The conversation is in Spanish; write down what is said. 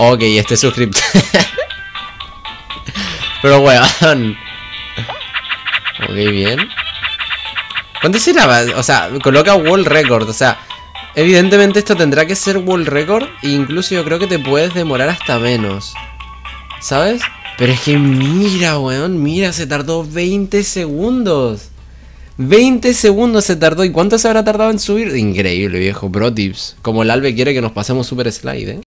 Ok, este suscriptor. Pero weón. Ok, bien. ¿Cuánto será? O sea, coloca World Record. O sea, evidentemente esto tendrá que ser World Record. E incluso yo creo que te puedes demorar hasta menos, ¿sabes? Pero es que mira, weón. Mira, se tardó 20 segundos. 20 segundos se tardó. ¿Y cuánto se habrá tardado en subir? Increíble, viejo. Pro tips. Como el Albe quiere que nos pasemos Super Slide,